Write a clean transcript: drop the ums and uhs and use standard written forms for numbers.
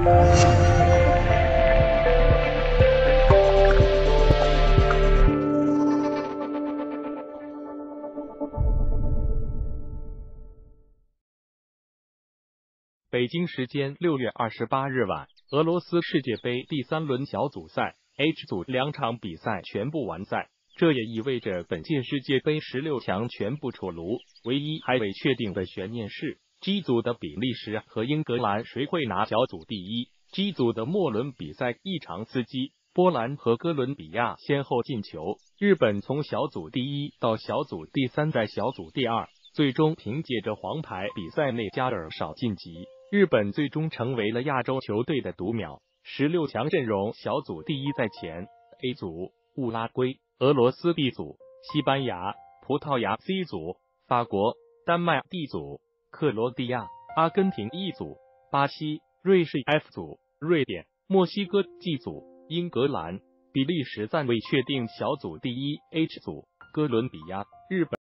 北京时间6月28日晚，俄罗斯世界杯第3轮小组赛 H 组2场比赛全部完赛，这也意味着本届世界杯16强全部出炉。唯一还未确定的悬念是 G 组的比利时和英格兰谁会拿小组第一。G 组的末轮比赛异常刺激，波兰和哥伦比亚先后进球，日本从小组第一到小组第3，在小组第2，最终凭借着黄牌比赛内加尔少晋级。日本最终成为了亚洲球队的独苗，16强阵容小组第一在前。A 组乌拉圭、俄罗斯 B 组，西班牙、葡萄牙 C 组，法国、丹麦 D 组，克罗地亚、阿根廷 E 组，巴西、瑞士 F 组，瑞典、墨西哥 G 组，英格兰、比利时暂未确定小组第一。H 组哥伦比亚、日本。